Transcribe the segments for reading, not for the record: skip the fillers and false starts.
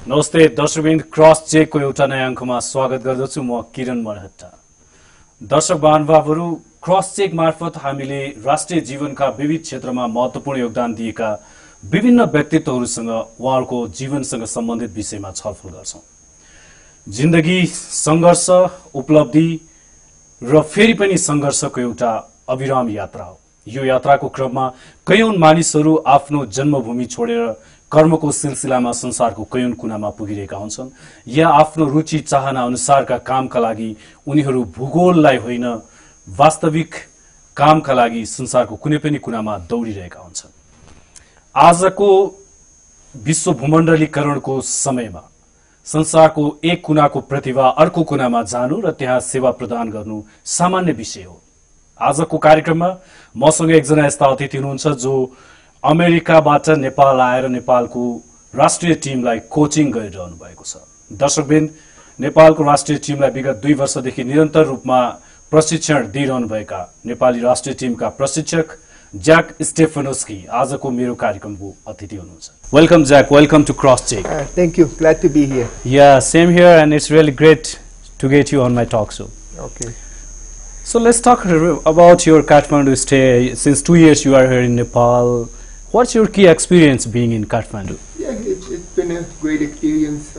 नमस्ते दर्शकवृन्द क्रस चेकको एउटा नयाँ अङ्कमा स्वागत गर्दछु म किरण मरहट्टा। दर्शक महानुभावहरू क्रस चेक मार्फत हामीले राष्ट्रिय जीवनका विविध क्षेत्रमा महत्त्वपूर्ण योगदान दिएका विभिन्न व्यक्तित्वहरूसँग उहाँहरूको जीवनसँग सम्बन्धित विषयमा छलफल गर्छौं। जिन्दगी संघर्ष उपलब्धि र फेरि पनि संघर्षको एउटा अविराम यात्रा हो। यो यात्राको क्रममा कयौं मानिसहरू आफ्नो जन्मभूमि छोडेर कर्मको सिलसिलामा संसारको कयौं कुनामा पुगिरहेका हुन्छन् या आफ्नो रुचि चाहना अनुसारका कामका लागि उनीहरू भूगोललाई होइन वास्तविक कामका लागि संसारको कुनै पनि कुनामा दौडिरहेका हुन्छन्। आजको विश्व भूमण्डलीकरणको समयमा संसारको एक कुनाको प्रतिभा अर्को कुनामा जानु र त्यहाँ सेवा प्रदान गर्नु सामान्य विषय हो। आजको कार्यक्रममा मसँग एकजना यस्ता अतिथि हुनुहुन्छ जो अमेरिकाबाट नेपाल आएर नेपालको राष्ट्रिय टिमलाई कोचिङ गरिरहनु भएको छ। दर्शकवृन्द, नेपालको राष्ट्रिय टिमलाई विगत 2 वर्षदेखि निरन्तर रूपमा प्रशिक्षण दिइरहनुभएका नेपाली राष्ट्रिय टिमका प्रशिक्षक ज्याक स्टेफनोस्की आजको मेरो कार्यक्रमको अतिथि हुनुहुन्छ। Welcome Jack, welcome to Cross Check. Thank you, glad to be here. Yeah, same here, and it's really great to get you on my talk show. Okay. So let's talk about your Kathmandu stay. Since 2 years you are here in Nepal. What's your key experience being in Kathmandu? Yeah, it's been a great experience.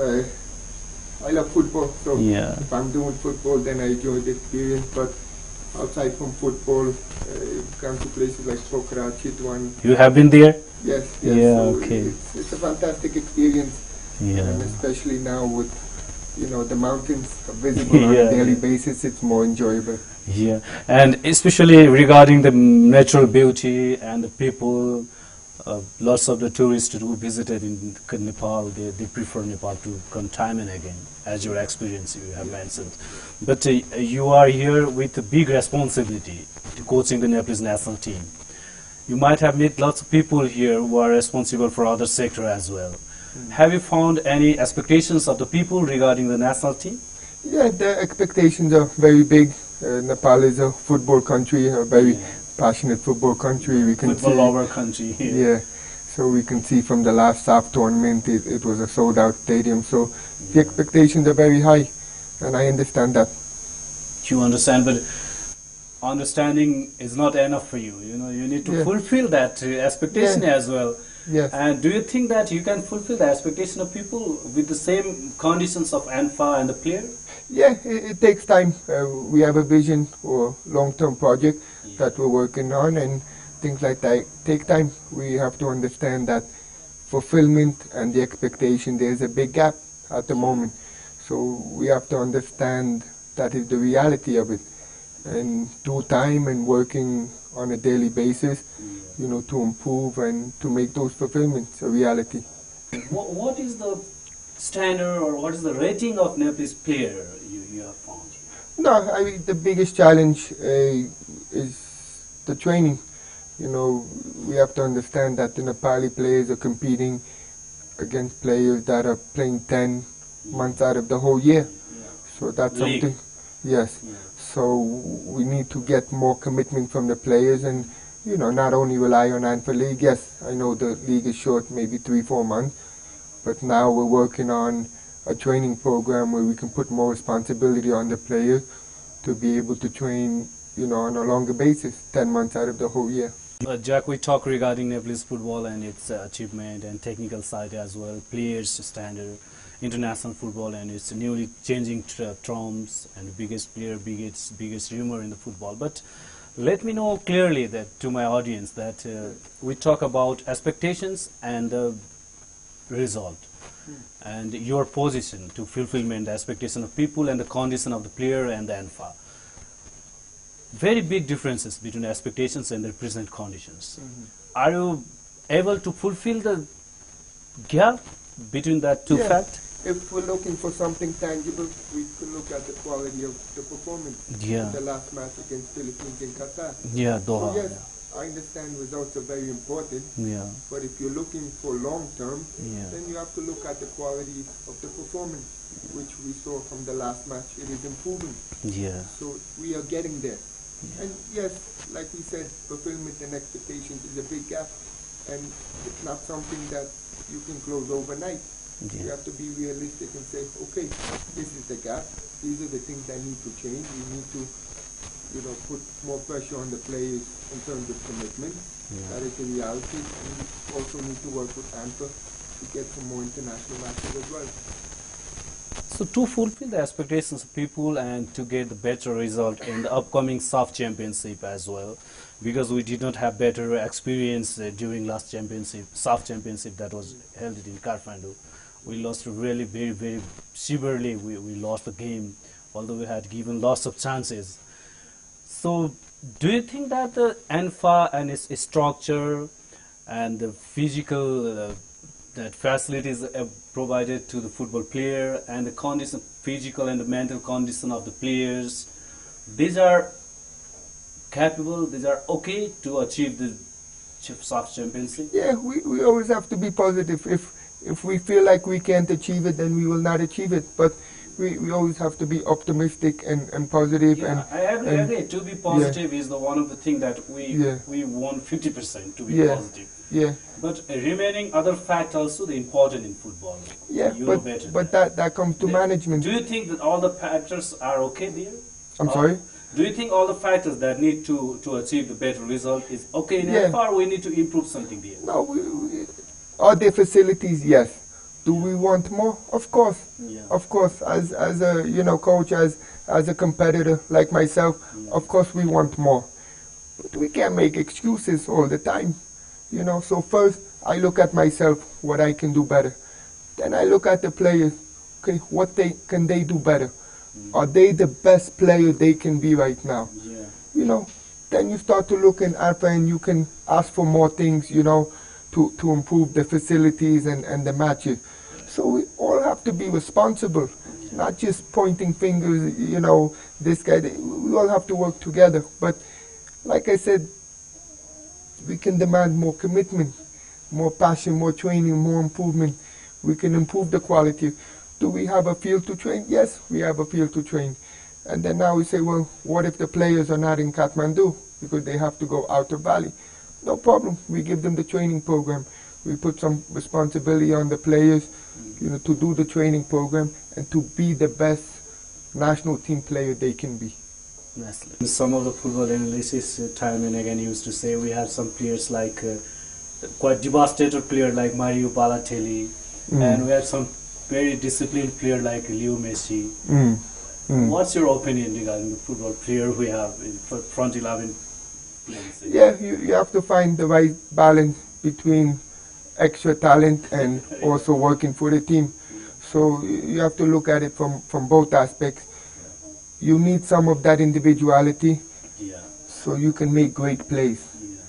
I love football, so if I'm doing football, then I enjoy the experience. But outside from football, come to places like Pokhara, Chitwan. You have been there? Yes. Yeah, so okay. It's a fantastic experience. Yeah. And especially now with, the mountains visible on a daily basis, it's more enjoyable. Yeah, and especially regarding the natural beauty and the people, lots of the tourists who visited in Nepal, they prefer Nepal to come time and again, as your experience you have mentioned. But you are here with a big responsibility to coaching the Nepalese national team. You might have met lots of people here who are responsible for other sector as well. Have you found any expectations of the people regarding the national team? Yeah, the expectations are very big. Nepal is a football country, a very passionate football country. We can football lover country. Yeah, so we can see from the last SAF tournament, it was a sold-out stadium. So the expectations are very high, and I understand that. You understand, but understanding is not enough for you. You need to fulfill that expectation as well. Yes. And do you think that you can fulfill the expectation of people with the same conditions of ANFA and the player? Yeah, it takes time. We have a vision or long-term project that we're working on, and things like that take time. We have to understand that fulfillment and the expectation, there's a big gap at the moment. So we have to understand that is the reality of it, and through time and working on a daily basis, to improve and to make those fulfillments a reality. What is the standard or what is the rating of Nepalese player you have found here? No, I mean, the biggest challenge is the training. We have to understand that the Nepali players are competing against players that are playing 10 months out of the whole year. So that's something. Yes. So we need to get more commitment from the players and, not only rely on ANFA League. Yes, I know the league is short, maybe 3-4 months, but now we're working on a training program where we can put more responsibility on the players to be able to train, on a longer basis, 10 months out of the whole year. Jack, we talk regarding Nepalese football and its achievement and technical side as well, players standard, international football and its newly changing terms and biggest player, biggest rumor in the football. But let me know clearly that to my audience that we talk about expectations and the result and your position to fulfillment, the expectation of people and the condition of the player and the ANFA. Very big differences between expectations and the present conditions. Are you able to fulfill the gap between that two facts? If we're looking for something tangible, we can look at the quality of the performance in the last match against Philippines in Qatar. Doha. So yes, I understand results are very important, but if you're looking for long-term, then you have to look at the quality of the performance, which we saw from the last match. It is improving. So we are getting there. And yes, like we said, fulfillment and expectations is a big gap, and it's not something that you can close overnight. We have to be realistic and say, okay, this is the gap. These are the things that need to change. We need to, put more pressure on the players in terms of commitment. That is the reality. And we also need to work with ANFA to get some more international matches as well. So to fulfill the expectations of people and to get the better result in the upcoming SAF championship as well, because we did not have better experience during last championship, SAF championship that was held in Kathmandu. We lost really very, very severely. We lost the game, although we had given lots of chances. So do you think that the ANFA and its structure and the physical that facilities provided to the football player and the condition, physical and the mental condition of the players, these are capable, these are okay to achieve the SAF championship? Yeah, we always have to be positive. If we feel like we can't achieve it, then we will not achieve it. But we always have to be optimistic and positive. Yeah, I agree. To be positive is the one of the things that we want 50% to be positive. Yeah. But remaining other facts also the important in football. Yeah, but that comes to management. Do you think that all the factors are okay there? I'm sorry? Do you think all the factors that need to achieve the better result is okay in ANFA, or we need to improve something there? No, are there facilities? Yes. Do we want more? Of course. Yeah. Of course. As a coach, as a competitor like myself, of course we want more. But we can't make excuses all the time. So first I look at myself, what I can do better. Then I look at the players, okay, what can they do better? Are they the best player they can be right now? Yeah. Then you start to look in ANFA and you can ask for more things, to improve the facilities and the matches. So we all have to be responsible, not just pointing fingers, this guy. We all have to work together. But like I said, we can demand more commitment, more passion, more training, more improvement. We can improve the quality. Do we have a field to train? Yes, we have a field to train. And then now we say, well, what if the players are not in Kathmandu because they have to go out of Valley? No problem. We give them the training program. We put some responsibility on the players, to do the training program and to be the best national team player they can be. Some of the football analysts time and again used to say we have some players like quite devastated player like Mario Balotelli, and we have some very disciplined player like Leo Messi. What's your opinion regarding the football player we have in front 11 players? Yeah, you have to find the right balance between extra talent and also working for the team. So you have to look at it from both aspects. You need some of that individuality, so you can make great plays,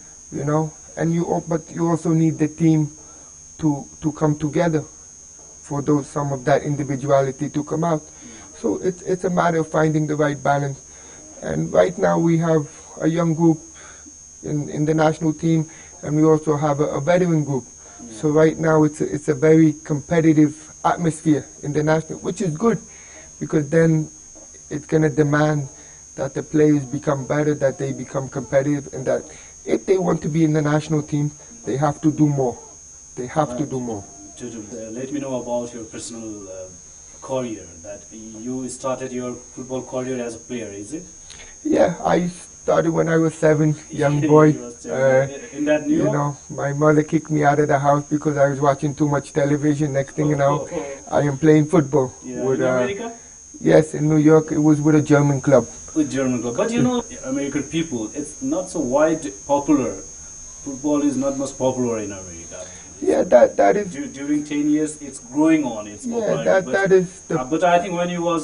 but you also need the team to come together for some of that individuality to come out. So it's a matter of finding the right balance. And right now we have a young group in the national team, and we also have a veteran group. So right now it's a very competitive atmosphere in the national, which is good, because then it's going to demand that the players become better, that they become competitive, and that if they want to be in the national team, they have to do more. They have to do more. Let me know about your personal career, that you started your football career as a player, is it? Yeah, I started when I was 7, young boy. In that New York? My mother kicked me out of the house because I was watching too much television. Next thing you know, I am playing football. With, in America? Yes, in New York. It was with a German club. With German club. But American people, it's not so popular. Football is not much popular in America. Yeah, that is... During 10 years, it's growing on. It's popularity. That is... but I think when you was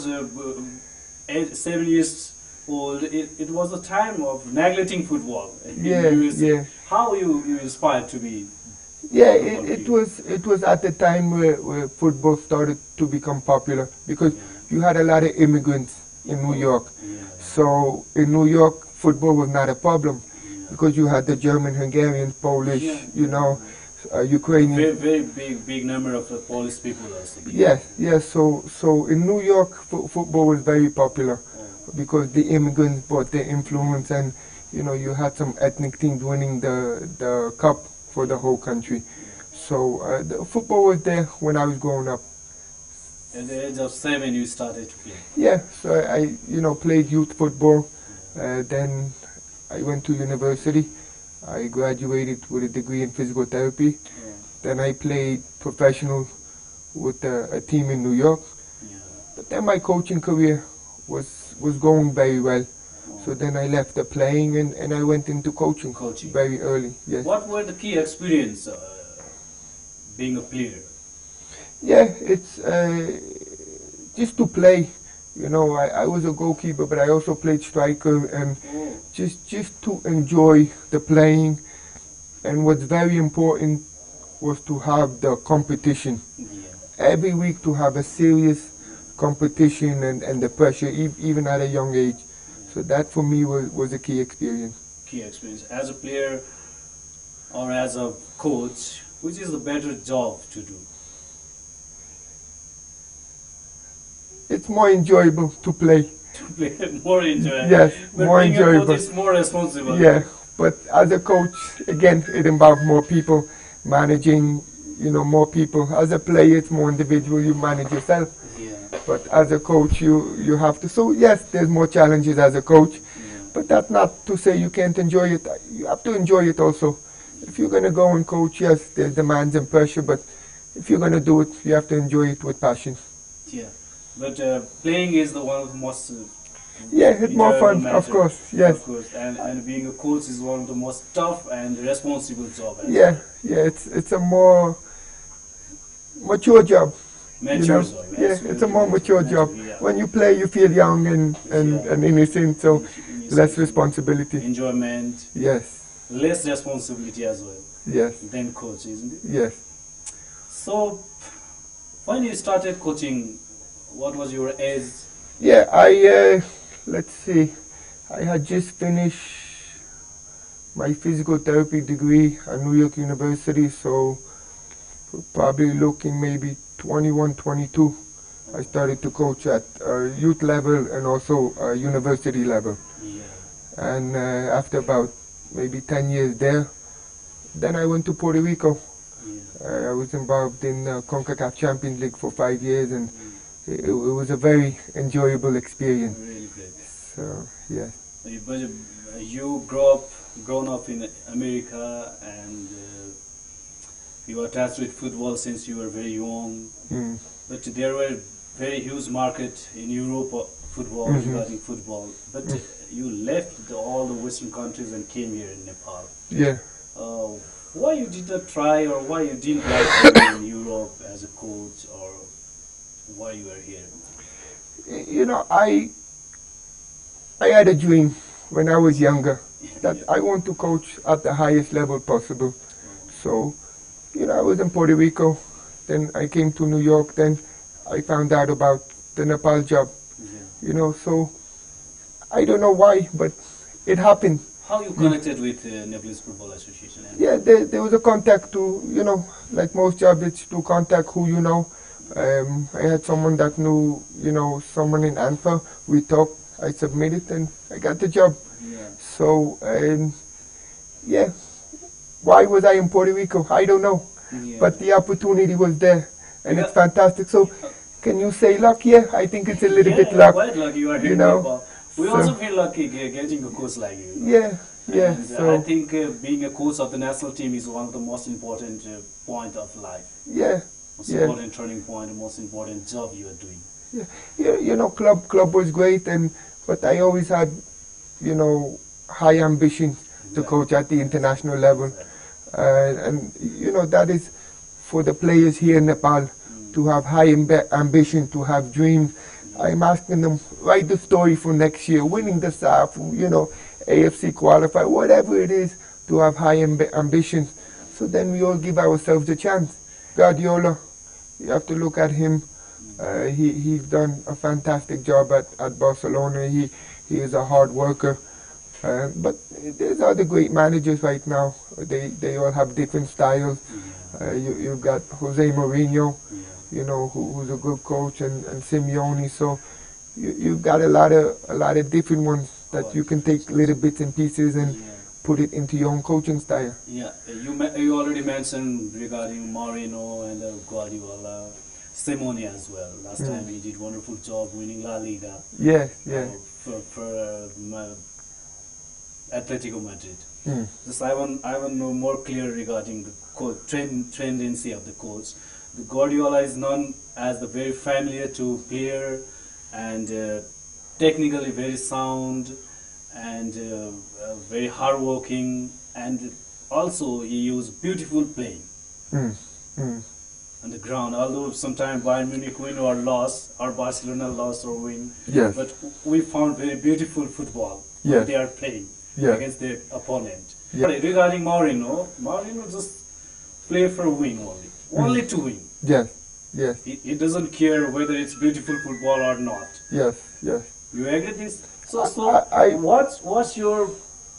7 years old, it was a time of neglecting football. Yeah. How you inspired to be... Yeah, it was at the time where football started to become popular, because you had a lot of immigrants in New York. So in New York, football was not a problem, because you had the German, Hungarian, Polish, Ukrainian. Very big number of Polish people also. Yes. So in New York, football was very popular, because the immigrants brought their influence, and you had some ethnic teams winning the cup for the whole country. So the football was there when I was growing up. At the age of 7, you started to play. Yeah, so I played youth football. Then I went to university. I graduated with a degree in physical therapy. Yeah. Then I played professional with a team in New York. Yeah. But then my coaching career was going very well. So then I left the playing and I went into coaching, very early. Yes. What were the key experience being a player? Yeah, it's just to play. I was a goalkeeper, but I also played striker, and just to enjoy the playing. And what's very important was to have the competition. Yeah. Every week to have a serious competition and the pressure, even at a young age. So that for me was a key experience. Key experience. As a player or as a coach, which is the better job to do? It's more enjoyable to play. To play, more enjoyable. Yes, but more being enjoyable. A coach is more responsible. Yeah, but as a coach, again, it involves more people, managing, more people. As a player, it's more individual. You manage yourself. Yeah. But as a coach, you have to. So yes, there's more challenges as a coach. Yeah. But that's not to say you can't enjoy it. You have to enjoy it also. If you're going to go and coach, yes, there's demands and pressure. But if you're going to do it, you have to enjoy it with passion. Yeah. But playing is the one of the most yeah, it's more fun, matter, of course, yes. Of course, and being a coach is one of the most tough and responsible job. Yeah, it's a more mature job. Mature job. Yeah, it's a more mature job. Yeah. When you play, you feel young and innocent, so less responsibility. Enjoyment. Yes. Less responsibility as well. Yes. Than coach, isn't it? Yes. So, when you started coaching, what was your age? Yeah, I let's see, I had just finished my physical therapy degree at New York University, so probably looking maybe 21, 22. I started to coach at youth level and also university level. Yeah. And after about maybe 10 years there, then I went to Puerto Rico. Yeah. I was involved in CONCACAF Champions League for 5 years, and it was a very enjoyable experience. Really great. So, yes. But you grown up in America, and you were attached with football since you were very young. Mm. But there were very huge market in Europe football, regarding football. But you left all the Western countries and came here in Nepal. Yeah. Why you did not try, or why you didn't like playing in Europe as a coach, or why you were here? I had a dream when I was younger that I want to coach at the highest level possible. So, I was in Puerto Rico, then I came to New York, then I found out about the Nepal job. Yeah. So I don't know why, but it happened. How you connected with Nepalese Football Association? Yeah, there was a contact to, like most jobs, it's to contact who you know. I had someone that knew, someone in Anfa. We talked, I submitted, and I got the job. Yeah. So, yeah, why was I in Puerto Rico? I don't know. Yeah. But the opportunity was there, and it's fantastic. So, can you say luck? Yeah, I think it's a little bit luck. Quite lucky you are here in Nepal. We also feel lucky getting a coach like you. Yeah, yeah. And, so I think being a coach of the national team is one of the most important point of life. Yeah. Most important turning point, the most important job you are doing. Yeah, club was great, but I always had, high ambitions to coach at the international level, and that is for the players here in Nepal to have high ambition, to have dreams. I'm asking them, write the story for next year, winning the SAF, AFC qualify, whatever it is, to have high ambitions. So then we all give ourselves a chance. Guardiola, you have to look at him. He's done a fantastic job at Barcelona. He is a hard worker. But there's other great managers right now. They all have different styles. You've got Jose Mourinho, who's a good coach, and Simeone. So you've got a lot of different ones that you can take little bits and pieces and put it into your own coaching style. Yeah, you already mentioned regarding Mourinho and Guardiola, Simone as well. Last time he did wonderful job winning La Liga. Yes, yes. For Atletico Madrid. Mm. Just I want to know more clear regarding the tendency of the coach. The Guardiola is known as the very familiar to player and technically very sound and very hardworking, and also he used beautiful playing on the ground. Although sometimes Bayern Munich win or loss, or Barcelona lost or win, Yes. but we found very beautiful football Yes. when they are playing Yes. against their opponent. Yeah. But regarding Mourinho just play for win only to win. Yes, yes, He doesn't care whether it's beautiful football or not. yes, yes. You agree this? So I- what's your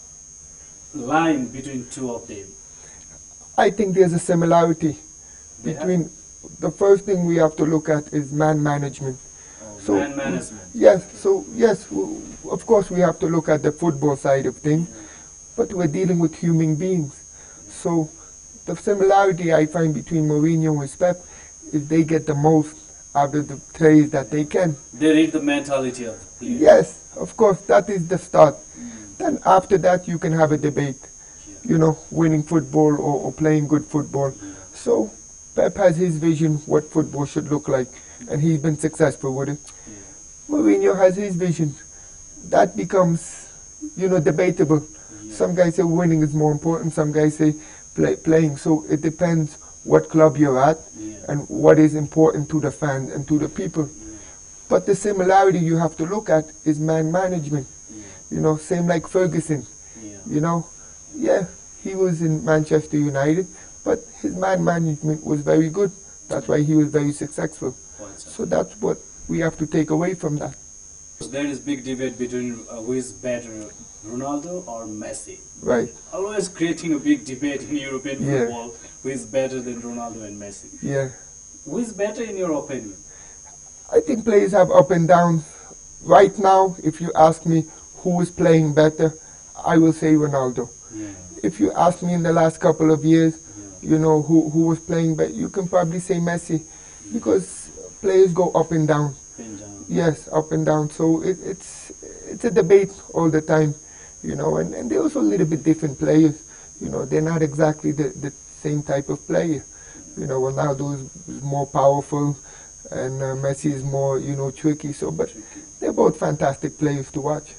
line between two of them? I think there's a similarity They have- between. The first thing we have to look at is man management. So- man management. Yes, so yes, of course we have to look at the football side of things, but we're dealing with human beings. So the similarity I find between Mourinho and Pep is they get the most out of the players that they can. They read the mentality of the player. Yes, of course, that is the start. Then after that you can have a debate, you know, winning football or playing good football. So Pep has his vision what football should look like, and he's been successful with it. Mourinho has his vision. That becomes, you know, debatable. Some guys say winning is more important, some guys say playing. So it depends what club you're at and what is important to the fans and to the people. But the similarity you have to look at is man management. You know, same like Ferguson. You know, yeah, he was in Manchester United, but his man management was very good. That's why he was very successful. So that's what we have to take away from that. There is big debate between who is better, Ronaldo or Messi. Right. Always creating a big debate in European Yeah. football, who is better than Ronaldo and Messi. Yeah. Who is better in your opinion? I think players have up and downs. Right now, if you ask me who is playing better, I will say Ronaldo. Yeah. If you ask me in the last couple of years, you know, who was playing better, you can probably say Messi, because players go up and down. Been down. Yes, up and down. So it's a debate all the time, you know, and they're also a little bit different players. You know, they're not exactly the same type of player. You know, Ronaldo is more powerful, and Messi is more, you know, tricky. So, but they're both fantastic players to watch.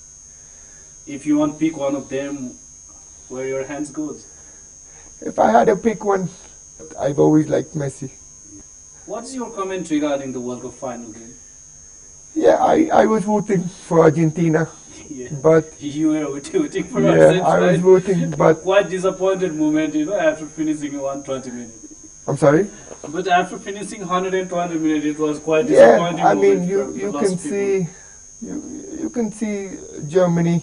If you want to pick one of them, where your hands goes? If I had to pick one, I've always liked Messi. What's your comment regarding the World Cup final game? Yeah, I was rooting for Argentina, Yeah. but You were rooting for yeah, Argentina. I was rooting, but Quite disappointed moment, after finishing 120 minutes. I'm sorry. But after finishing 120 minutes, it was quite Yeah, disappointing. I mean, moment for you the can lost people. see, you can see Germany.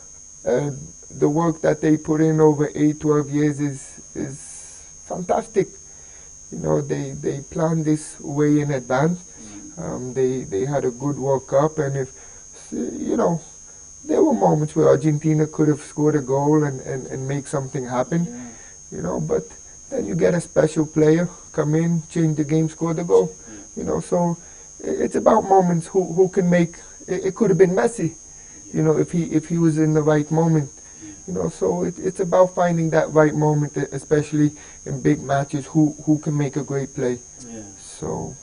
The work that they put in over 12 years is fantastic. You know, they planned this way in advance. They had a good World Cup, and if you know, there were moments where Argentina could have scored a goal and make something happen. You know, but then you get a special player come in, change the game, score the goal. You know, so it's about moments who can make. It could have been Messi, you know, if he was in the right moment. You know, so it's about finding that right moment, especially in big matches, who can make a great play. Yeah. So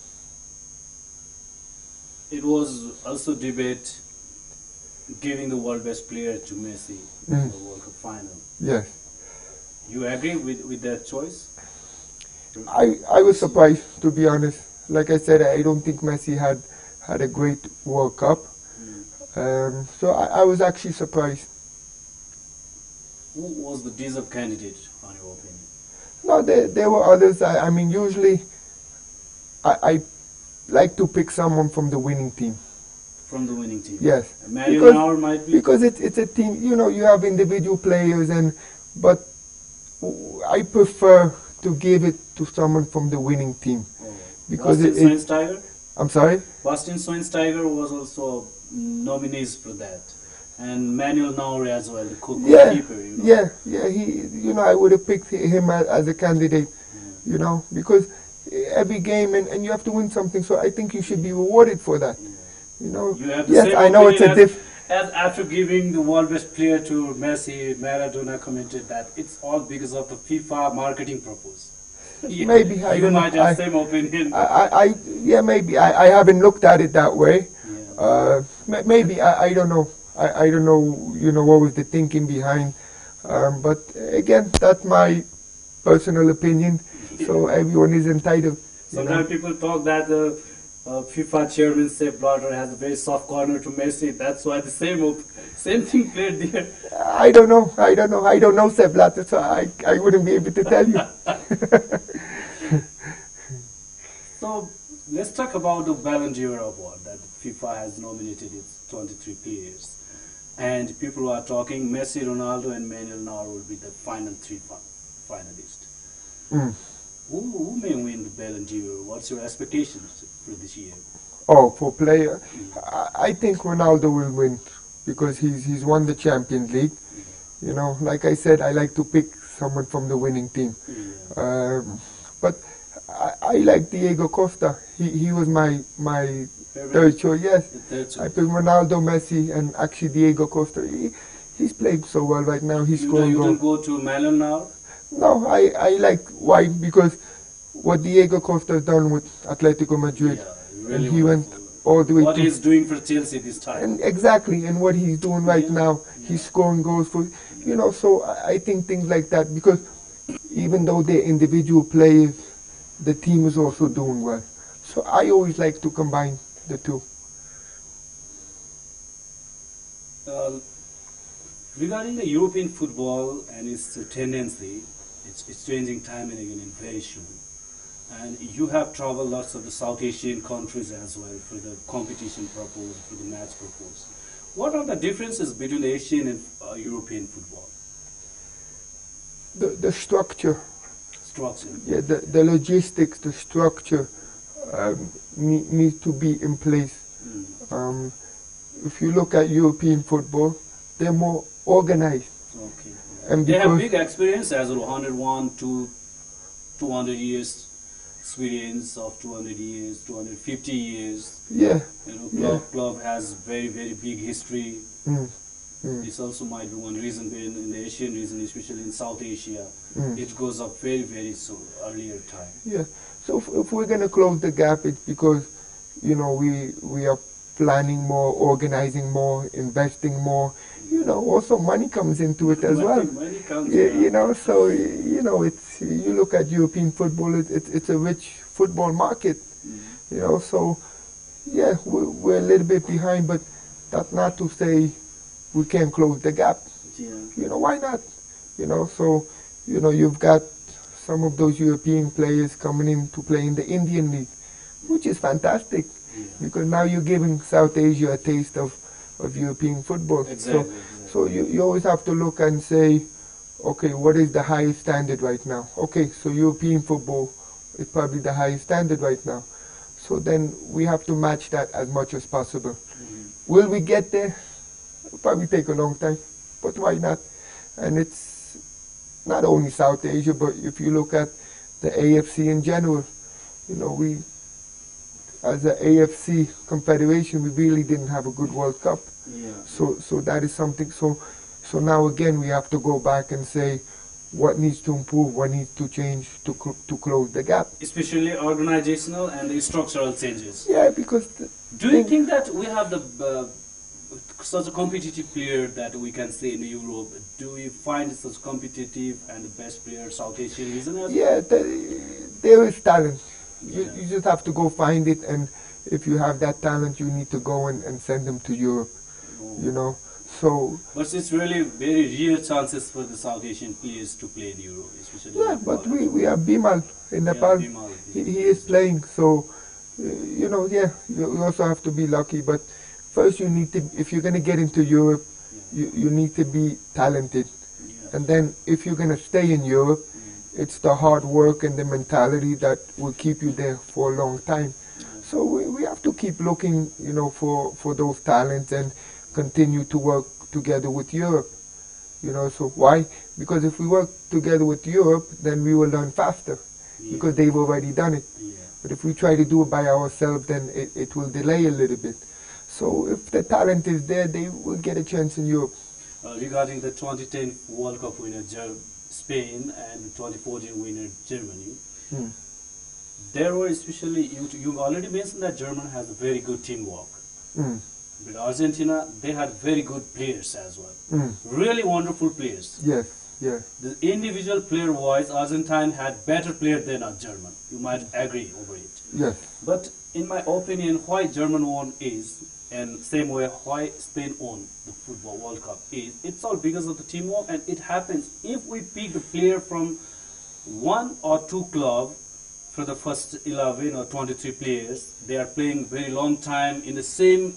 It was also debate giving the world best player to Messi in the World Cup final. yes, You agree with that choice? I was surprised, to be honest. Like I said, I don't think Messi had a great World Cup. So I was actually surprised. Who was the deserved candidate, on your opinion? No, there were others. I mean, usually I like to pick someone from the winning team. From the winning team? Yes. Mario Because- Neuer might be? Because it's a team, you know, you have individual players, but I prefer to give it to someone from the winning team. Because Bastian Schweinsteiger? I'm sorry? Bastian Schweinsteiger was also nominees for that. And Manuel Neuer as well, the Yeah, goalkeeper. You know? yeah. I would have picked him as a candidate. Because every game and you have to win something. So I think you should be rewarded for that. You have the Yes, same I know it's a opinion diff. as after giving the world best player to Messi, Maradona commented that it's all because of the FIFA marketing purpose. Maybe I You don't know. might have same opinion. Maybe I haven't looked at it that way. Yeah. Maybe I don't know. I don't know. What was the thinking behind? But again, that's my personal opinion. So everyone is entitled. Sometimes people talk that the FIFA chairman Sepp Blatter has a very soft corner to Messi. That's why the same thing played there. I don't know. I don't know Sepp Blatter, so I wouldn't be able to tell you. So let's talk about the Ballon d'Or award that FIFA has nominated its 23 players. And people are talking Messi, Ronaldo and Manuel Neuer will be the final three finalists. Mm. Who may win the Ballon d'Or? What's your expectations for this year? Oh, for player, I think Ronaldo will win because he's won the Champions League. Like I said, I like to pick someone from the winning team. But I like Diego Costa. He was my third choice. Yes, I picked Ronaldo, Messi, and actually Diego Costa. He's playing so well right now. He's scoring You goals. don't go to Manuel now? No, I like why because what Diego Costa has done with Atletico Madrid, Really and he went all the way. What to, he's doing for Chelsea this time. and exactly, and what he's doing right now, he's scoring goals for. So I think things like that because even though they're individual players, the team is also doing well. So I always like to combine the two. Regarding the European football and its tendency, it's changing time and again and very soon. And you have traveled lots of the South Asian countries as well for the competition purpose, for the match purpose. What are the differences between the Asian and European football? The structure, Structure. yeah, the logistics, the structure need to be in place. If you look at European football, they're more organized. Okay. And They have because big experience as well, 101 to 200 years experience of 200 years, 250 years. yeah, Club has very, very big history. mm, This also might be one reason in the Asian region, especially in South Asia, it goes up very, very earlier time. yeah. So if we're gonna close the gap, it's because we are planning more, organizing more, investing more. Also money comes into it as well. Money comes, So it's you look at European football, it's a rich football market. So yeah, we're a little bit behind, but that's not to say we can't close the gap. Yeah. Why not? So you've got some of those European players coming in to play in the Indian League, which is fantastic because now you're giving South Asia a taste of European football. Exactly. So you always have to look and say, okay, what is the highest standard right now? Okay, so European football is probably the highest standard right now. So then we have to match that as much as possible. Will we get there? It'll probably take a long time, but why not? And it's not only South Asia, but if you look at the AFC in general, we, as an AFC confederation, we really didn't have a good World Cup. Yeah. So that is something. So now again we have to go back and say what needs to improve, what needs to change to close the gap. Especially organizational and the structural changes. Yeah, because Do you think that we have the such a competitive player that we can say in Europe? Do we find such competitive and the best player South Asian region as well? yeah, there is talent. You just have to go find it, and if you have that talent, you need to go and send them to Europe. So But it's really very rare chances for the South Asian players to play in Europe, especially. yeah, but we have Bimal in Nepal. Bimal. He is playing, so yeah, you also have to be lucky. But first, you need to, if you're going to get into Europe, you need to be talented, and then if you're going to stay in Europe, it's the hard work and the mentality that will keep you there for a long time. So we have to keep looking, for those talents and continue to work together with Europe. You know, so why? Because if we work together with Europe, then we will learn faster Yeah. because they've already done it. Yeah. But if we try to do it by ourselves, then it will delay a little bit. So if the talent is there, they will get a chance in Europe. Regarding the 2010 World Cup winner Spain and the 2014 winner Germany, Hmm. there were especially, you already mentioned that Germany has a very good teamwork. Mm. But Argentina, they had very good players as well. Mm. Really wonderful players. Yes, yes, The individual player-wise, Argentine had better player than a German. You might agree over it. yes. But in my opinion, why German won is, and same way why Spain won the Football World Cup is, it's all because of the teamwork, and it happens if we pick the player from one or two club for the first 11 or 23 players, they are playing very long time in the same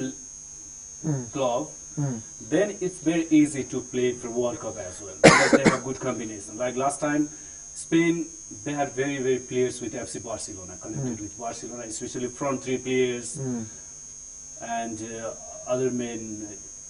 Mm. club, Mm. then it's very easy to play for World Cup as well because they have good combination. Like last time, Spain, they had very players with FC Barcelona, connected with Barcelona, especially front three players Mm. and other men,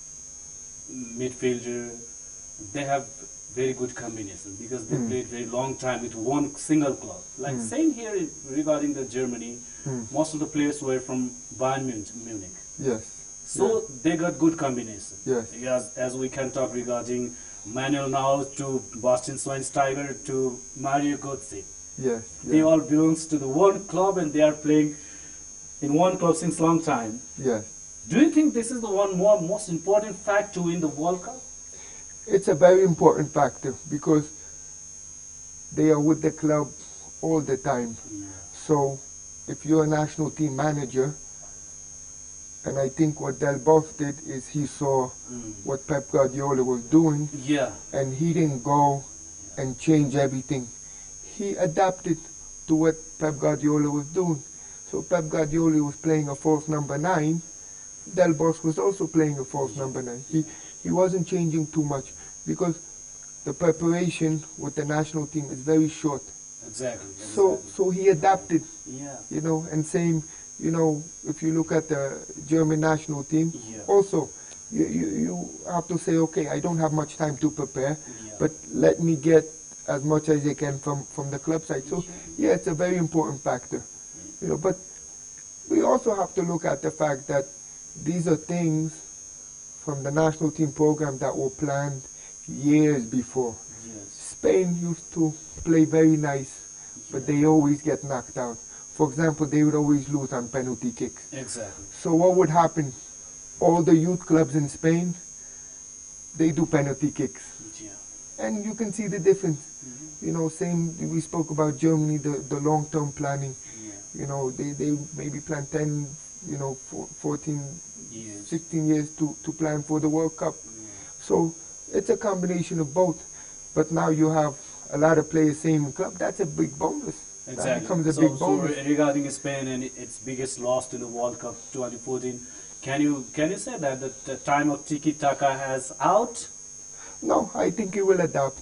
midfielder. They have very good combination because they played very long time with one single club. Like same here regarding the Germany, most of the players were from Bayern Munich. Yes, So they got good combination. Yes. As we can talk regarding Manuel Neuer to Bastian Schweinsteiger to Mario Götze. yes, They yes, all belongs to the one club and they are playing in one club since long time. yes. Do you think this is the most important fact to win the World Cup? It's a very important factor because they are with the club all the time. So if you're a national team manager, and I think what Del Bosch did is he saw what Pep Guardiola was doing, Yeah. and he didn't go and change everything. He adapted to what Pep Guardiola was doing. So Pep Guardiola was playing a false number 9. Del Bosch was also playing a false number 9. He wasn't changing too much because the preparation with the national team is very short. Exactly. So he adapted, yeah. you know, and same, you know, if you look at the German national team, Yeah. also you have to say, okay, I don't have much time to prepare, Yeah. but let me get as much as I can from the club side. So yeah, it's a very important factor, you know. But we also have to look at the fact that these are things from the national team program that were planned years before. Yes. Spain used to play very nice, but they always get knocked out. For example, they would always lose on penalty kicks. Exactly. So what would happen? All the youth clubs in Spain, they do penalty kicks. Yeah. And you can see the difference. You know, same, we spoke about Germany, the long-term planning. Yeah. You know, they maybe plan 10, you know, 14, Yes. 16 years to plan for the World Cup. So it's a combination of both. But now you have a lot of players same club. That's a big bonus. That Exactly. becomes a so, big so bonus. regarding Spain and its biggest loss to the World Cup 2014, can you say that the time of tiki taka has out? No, I think it will adapt.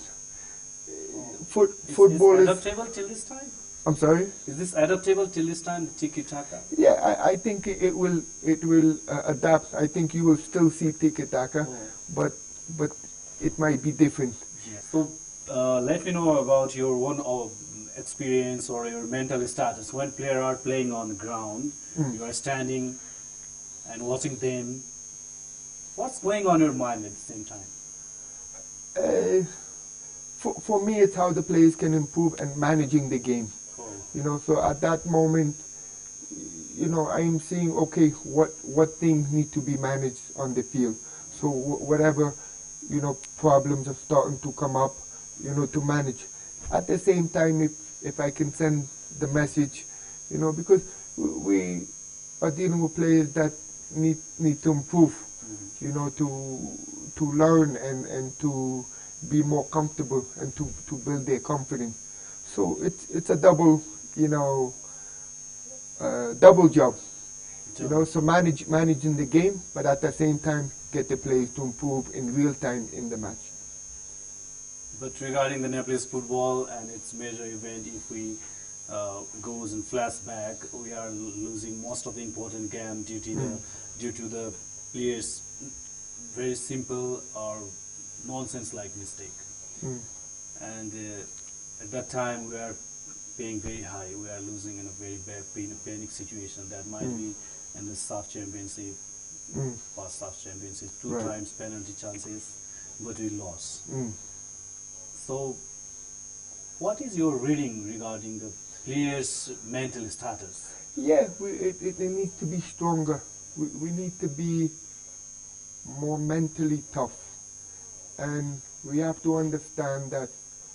Is Football is. adaptable till this time? I'm sorry. Is this adaptable till this time, the tiki taka? Yeah, I think it will adapt. I think you will still see tiki taka, but it might be different. So let me know about your experience or your mental status when players are playing on the ground. You are standing and watching them. What's going on in your mind at the same time? For me, it's how the players can improve and managing the game. You know, so at that moment, you know, I'm seeing, okay, what things need to be managed on the field. So whatever, you know, problems are starting to come up, you know, to manage. At the same time, if I can send the message, you know, because we are dealing with players that need to improve, you know, to learn and to be more comfortable and to build their confidence. So it's a double, you know, double job. You know, so managing the game, but at the same time get the players to improve in real time in the match. But regarding the Nepalese football and its major event, if we goes in flashback, we are losing most of the important game due to the players very simple or nonsense-like mistake. Mm. And at that time, we are paying very high. We are losing in a very bad panic situation. That might be in the SAF championship, Mm. past SAF championship, two Right. times penalty chances, but we lost. Mm. So, what is your reading regarding the players' mental status? Yeah, it needs to be stronger. We need to be more mentally tough. And we have to understand that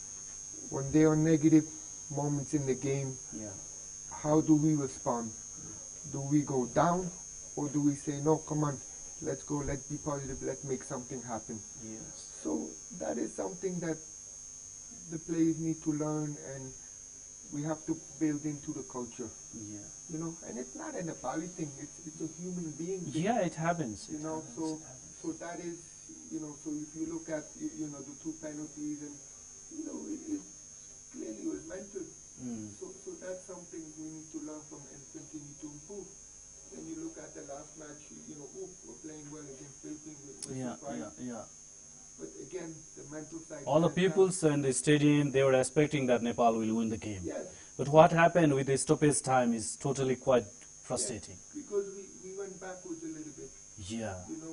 when there are negative moments in the game, Yeah. how do we respond? Do we go down, or do we say, no, come on, let's go, let's be positive, let's make something happen? Yes. So that is something that the players need to learn, and we have to build into the culture, Yeah. you know. And it's not a Nepali thing; it's a human being thing, Yeah, it happens. you It know. happens, So it happens. so that is, you know. So if you look at you know the two penalties, and you know it clearly was mental. Mm. So that's something we need to learn from and continue to improve. Then you look at the last match, you know, we're playing well against Philippines with Yeah, surprise. yeah. But again, the mental side. All the let us down. people in the stadium, they were expecting that Nepal will win the game. Yes, But what happened with the stoppage time is totally quite frustrating. because we went backwards a little bit. Yeah. You know,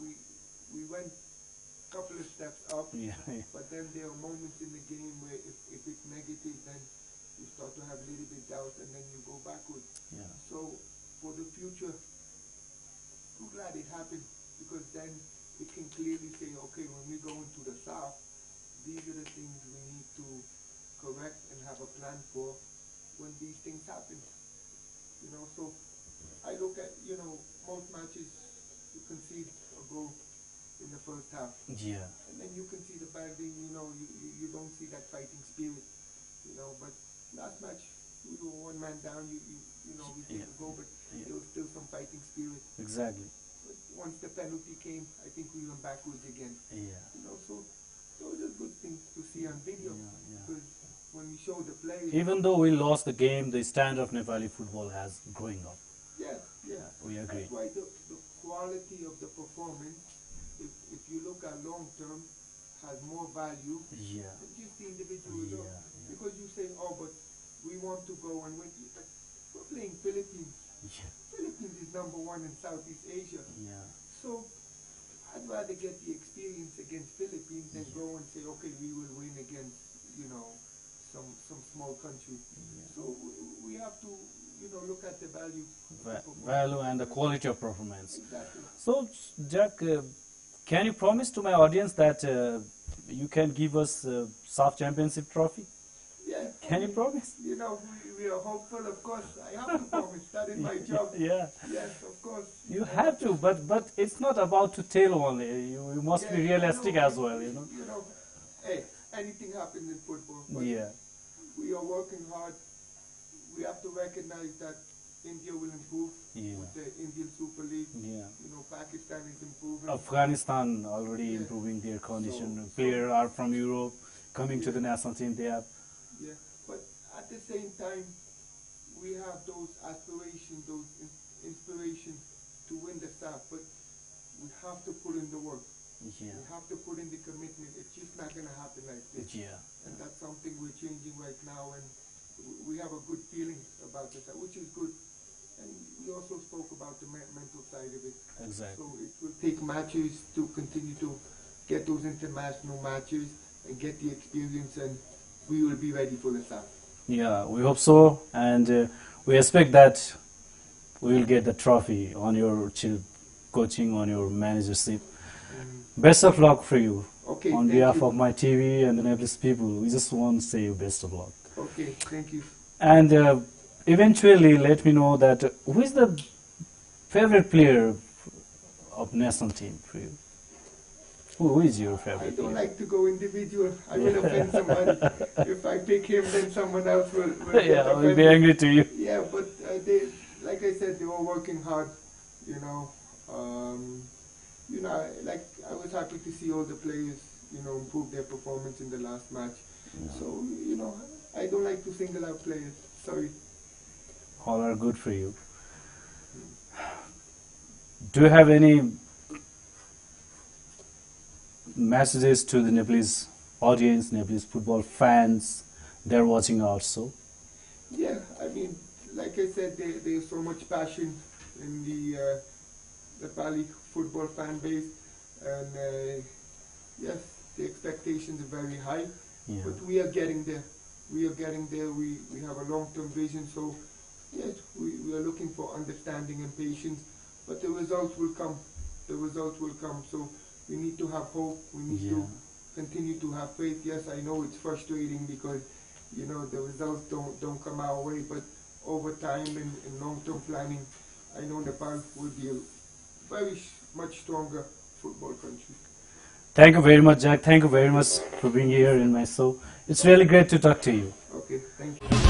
we went a couple of steps up, Yeah. but then there are moments in the game where if it's negative, then you start to have a little bit doubt, and then you go backwards. Yeah. So for the future, I'm glad it happened, because then we can clearly say, okay, when we go into the south, these are the things we need to correct and have a plan for when these things happen. You know, so I look at, you know, most matches you concede a goal in the first half, Yeah. and then you can see the battling, you know, you don't see that fighting spirit, you know. But last match, we were one man down, you know, we take Yeah. a goal, but Yeah. there was still some fighting spirit. Exactly. But once the penalty came, I think we went backwards again. Yeah. You know, so those are good things to see on video, Yeah, yeah. because when we show the players, Even though we lost the game, the standard of Nepali football has growing up. yeah, We agree. that's why the quality of the performance, if you look at long term, has more value Yeah. than just the individual Yeah, result. yeah. Because you say, oh, but we want to go and win. But we're playing Philippines. Yeah. Philippines is number one in Southeast Asia. Yeah. So I'd rather get the experience against Philippines than Yeah. go and say, okay, we will win against, you know, some small country. Yeah. So we have to, you know, look at the value. of the performance. Value and the quality of performance. Exactly. So, Jack, can you promise to my audience that you can give us SAF Championship trophy? Yeah. Can you promise? You know, we are hopeful, of course. I have to promise. That is my job. Yeah. Yes, of course. You have to, but it's not about to tell only. You must be Yeah, I realistic know. as well, you know. You know, hey, anything happens in football. But Yeah. we are working hard. We have to recognize that India will improve Yeah. with the Indian Super League. Yeah. You know, Pakistan is improving. Afghanistan already Yeah. improving their condition. So- Players are from Europe coming to Yeah. the national team. They have. Yeah, but at the same time, we have those aspirations, those inspiration to win the SAF. But we have to put in the work. Yeah. We have to put in the commitment. It's just not going to happen like this. Yeah. And that's something we're changing right now, and we have a good feeling about this, which is good. And we also spoke about the mental side of it. Exactly. So it will take matches to continue to get those international matches and get the experience, and we will be ready for the SAF. Yeah, we hope so, and we expect that we will get the trophy on your coaching, on your managership. Best of luck for you. Okay, On thank behalf you. of my TV and the Nepalese people, we just want to say you best of luck. Okay, thank you. And eventually, let me know that who is the favorite player of national team for you? Who is your I favorite don't player? like to go individual. I will offend somebody. If I pick him, then someone else will get Yeah, I will be offended. angry to you. Yeah, but they, like I said, they were working hard, you know. Like I was happy to see all the players, you know, improve their performance in the last match. So, you know, I don't like to single out players. Sorry. All are good for you. Do you have any messages to the Nepalese audience, Nepalese football fans? They're watching also. Yeah, I mean, like I said, there's so much passion in the Nepali football fan base, and yes, the expectations are very high, Yeah. but we are getting there. We are getting there. We have a long-term vision, so yes, we are looking for understanding and patience, but the results will come. The results will come. So we need to have hope. We need to continue to have faith. Yes, I know it's frustrating because the results don't come our way, but over time and long-term planning, I know Nepal will be a very much stronger football country. Thank you very much, Jack. Thank you very much for being here in my show. It's really great to talk to you. Okay, thank you.